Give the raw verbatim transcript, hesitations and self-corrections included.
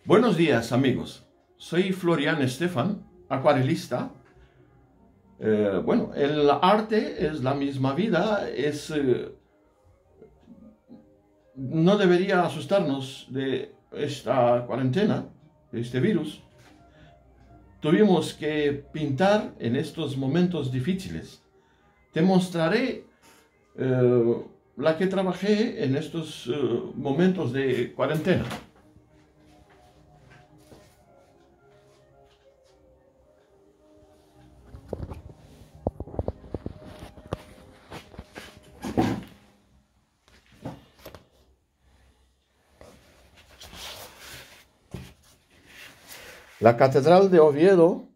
Buenos días, amigos. Soy Florian Estefan, acuarelista. Eh, bueno, el arte es la misma vida, es, eh, no debería asustarnos de esta cuarentena, de este virus. Tuvimos que pintar en estos momentos difíciles. Te mostraré eh, la que trabajé en estos eh, momentos de cuarentena. La Catedral de Oviedo